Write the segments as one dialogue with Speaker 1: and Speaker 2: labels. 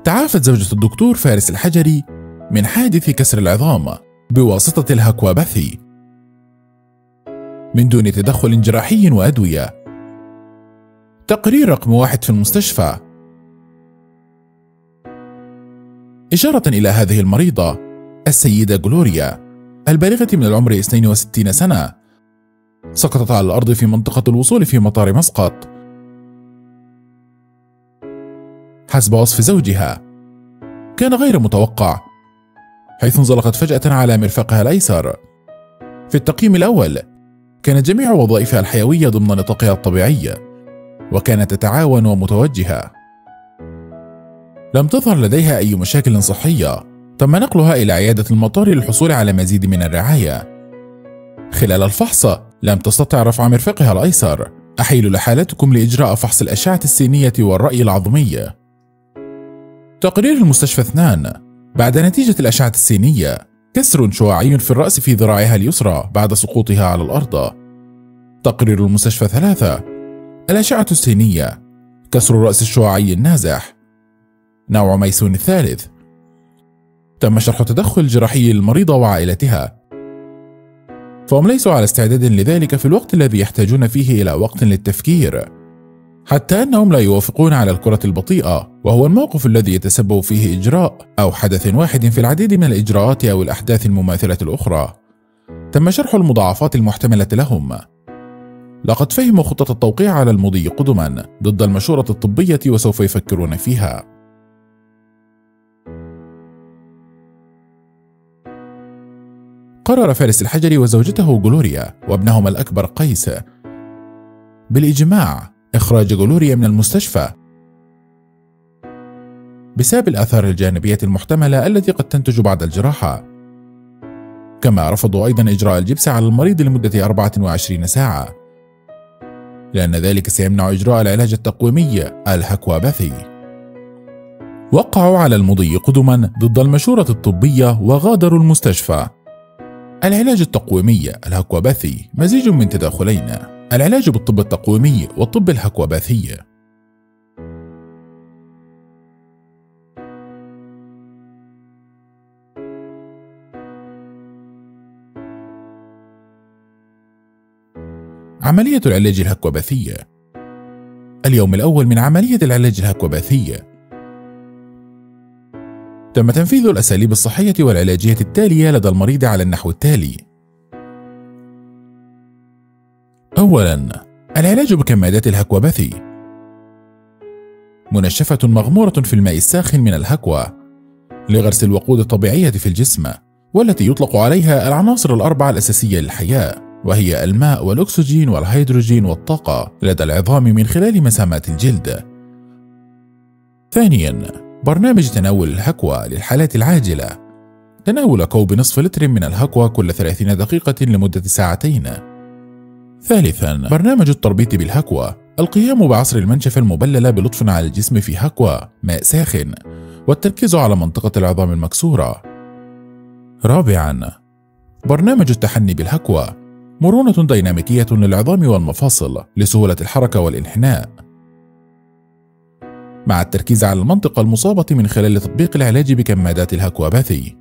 Speaker 1: تعافت زوجة الدكتور فارس الحجري من حادث كسر العظام بواسطة الهكوابثي من دون تدخل جراحي وأدوية. تقرير رقم 1 في المستشفى. إشارة إلى هذه المريضة السيدة جلوريا البالغة من العمر 62 سنة، سقطت على الأرض في منطقة الوصول في مطار مسقط حسب وصف زوجها. كان غير متوقع، حيث انزلقت فجأة على مرفقها الأيسر. في التقييم الأول كانت جميع وظائفها الحيوية ضمن نطاقها الطبيعي، وكانت تتعاون ومتوجهة. لم تظهر لديها أي مشاكل صحية. تم نقلها إلى عيادة المطار للحصول على مزيد من الرعاية. خلال الفحص لم تستطع رفع مرفقها الأيسر. أحيل لحالتكم لإجراء فحص الأشعة السينية والرأي العظمي. تقرير المستشفى 2. بعد نتيجة الأشعة السينية، كسر شعاعي في الرأس في ذراعها اليسرى بعد سقوطها على الأرض. تقرير المستشفى 3. الأشعة السينية، كسر الرأس الشعاعي النازح، نوع ميسون الثالث. تم شرح تدخل جراحي للمريضة وعائلتها، فهم ليسوا على استعداد لذلك في الوقت الذي يحتاجون فيه إلى وقت للتفكير، حتى أنهم لا يوافقون على الكرة البطيئة، وهو الموقف الذي يتسبب فيه إجراء أو حدث واحد في العديد من الإجراءات أو الأحداث المماثلة الأخرى. تم شرح المضاعفات المحتملة لهم. لقد فهموا خطة التوقيع على المضي قدما ضد المشورة الطبية وسوف يفكرون فيها. قرر فارس الحجري وزوجته جلوريا وابنهما الأكبر قيس بالإجماع إخراج جلوريا من المستشفى بسبب الآثار الجانبية المحتملة التي قد تنتج بعد الجراحة. كما رفضوا أيضا إجراء الجبس على المريض لمدة 24 ساعة، لأن ذلك سيمنع إجراء العلاج التقويمي الهكوابثي. وقعوا على المضي قدما ضد المشورة الطبية وغادروا المستشفى. العلاج التقويمي الهكوابثي مزيج من تداخلين: العلاج بالطب التقويمي والطب الهكوابثي. عملية العلاج الهكوابثي. اليوم الأول من عملية العلاج الهكوابثي تم تنفيذ الأساليب الصحية والعلاجية التالية لدى المريض على النحو التالي: أولاً، العلاج بكمادات الهكوابثي، منشفة مغمورة في الماء الساخن من الهكوى لغرس الوقود الطبيعية في الجسم، والتي يطلق عليها العناصر الأربعة الأساسية للحياة، وهي الماء والأكسجين والهيدروجين والطاقة لدى العظام من خلال مسامات الجلد. ثانياً، برنامج تناول الهكوى للحالات العاجلة، تناول كوب نصف لتر من الهكوى كل 30 دقيقة لمدة 2 ساعات. ثالثاً، برنامج التربيط بالهكوى، القيام بعصر المنشفة المبللة بلطف على الجسم في هكوى ماء ساخن، والتركيز على منطقة العظام المكسورة. رابعاً، برنامج التحني بالهكوى، مرونة ديناميكية للعظام والمفاصل لسهولة الحركة والانحناء، مع التركيز على المنطقة المصابة من خلال تطبيق العلاج بكمادات الهكوابثي.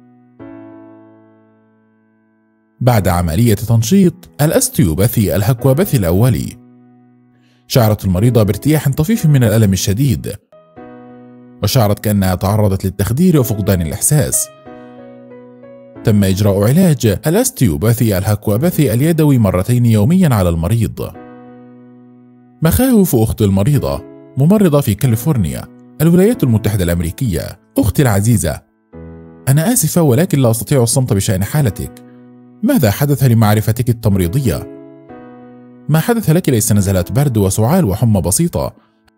Speaker 1: بعد عملية تنشيط الاستيوباثي الهكوابثي الأولي، شعرت المريضة بارتياح طفيف من الألم الشديد، وشعرت كأنها تعرضت للتخدير وفقدان الإحساس. تم إجراء علاج الاستيوباثي الهكوابثي اليدوي 2 يوميا على المريض. مخاوف أخت المريضة، ممرضة في كاليفورنيا، الولايات المتحدة الأمريكية. أختي العزيزة، أنا آسفة ولكن لا أستطيع الصمت بشأن حالتك. ماذا حدث لمعرفتك التمريضية؟ ما حدث لك ليس نزلات برد وسعال وحمى بسيطة،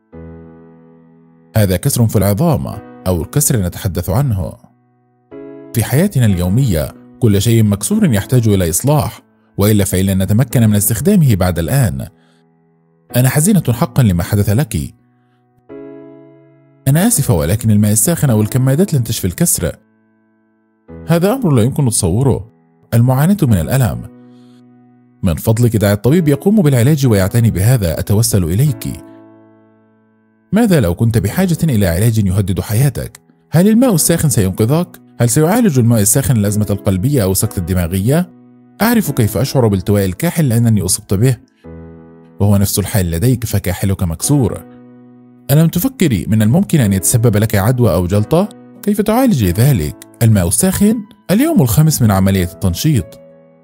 Speaker 1: هذا كسر في العظام أو الكسر نتحدث عنه. في حياتنا اليومية كل شيء مكسور يحتاج إلى إصلاح، وإلا فإن نتمكن من استخدامه بعد الآن. أنا حزينة حقا لما حدث لك. أنا آسفة ولكن الماء الساخن أو الكمادات لن تشفي الكسر. هذا أمر لا يمكن تصوره. المعاناة من الألم. من فضلك دع الطبيب يقوم بالعلاج ويعتني بهذا، أتوسل إليك. ماذا لو كنت بحاجة إلى علاج يهدد حياتك؟ هل الماء الساخن سينقذك؟ هل سيعالج الماء الساخن الأزمة القلبية أو السكتة الدماغية؟ أعرف كيف أشعر بالتواء الكاحل لأنني أصبت به، وهو نفس الحال لديك فكاحلك مكسور. ألم تفكري من الممكن أن يتسبب لك عدوى أو جلطة؟ كيف تعالجي ذلك؟ الماء الساخن. اليوم الخامس من عملية التنشيط.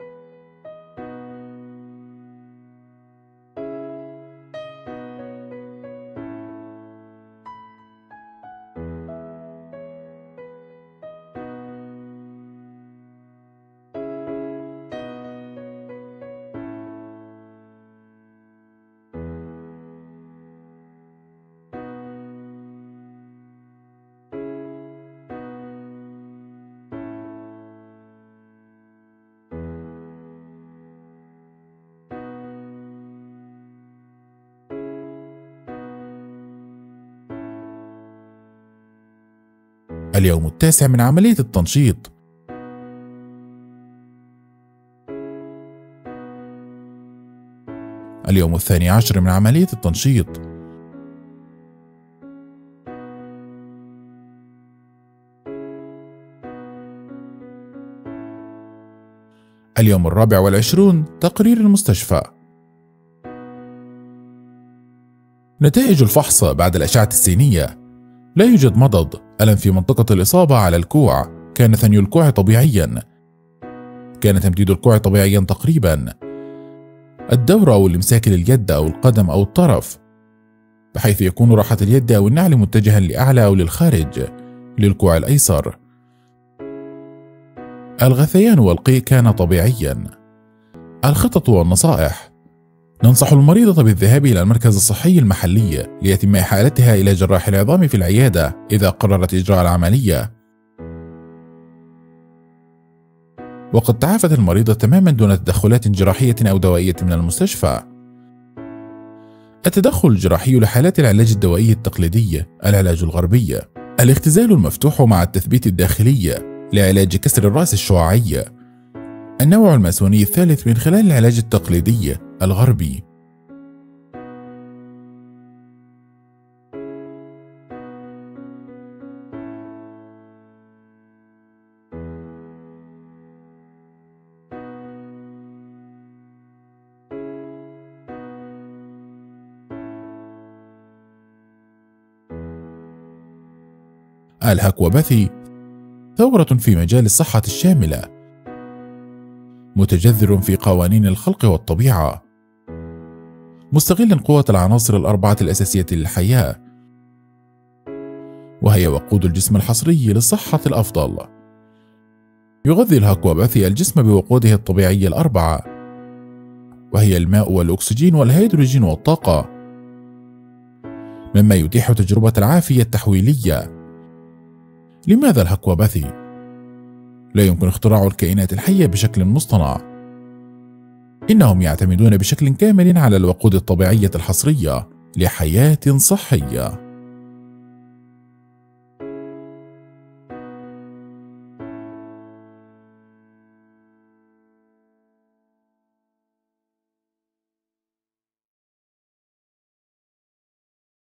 Speaker 1: اليوم التاسع من عملية التنشيط. اليوم 12 من عملية التنشيط. اليوم 24 تقرير المستشفى. نتائج الفحص بعد الأشعة السينية. لا يوجد مضض. ألم في منطقة الإصابة على الكوع. كان ثني الكوع طبيعيا. كان تمديد الكوع طبيعيا تقريبا. الدورة أو الإمساك لليد أو القدم أو الطرف، بحيث يكون راحة اليد أو النعل متجها لأعلى أو للخارج للكوع الأيسر. الغثيان والقيء كان طبيعيا. الخطط والنصائح: ننصح المريضة بالذهاب إلى المركز الصحي المحلي ليتم إحالتها إلى جراح العظام في العيادة إذا قررت إجراء العملية. وقد تعافت المريضة تماما دون تدخلات جراحية أو دوائية من المستشفى. التدخل الجراحي لحالات العلاج الدوائي التقليدي، العلاج الغربي. الاختزال المفتوح مع التثبيت الداخلي لعلاج كسر الرأس الشعاعي. النوع الماسوني الثالث من خلال العلاج التقليدي الغربي. الهكوباثي ثورة في مجال الصحة الشاملة، متجذر في قوانين الخلق والطبيعة، مستغل قوة العناصر الأربعة الأساسية للحياة، وهي وقود الجسم الحصري للصحة الأفضل. يغذي الهكوباثي الجسم بوقوده الطبيعي الأربعة، وهي الماء والأكسجين والهيدروجين والطاقة، مما يتيح تجربة العافية التحويلية. لماذا الهكوباثي؟ لا يمكن اختراع الكائنات الحية بشكل مصطنع. إنهم يعتمدون بشكل كامل على الوقود الطبيعية الحصرية لحياة صحية.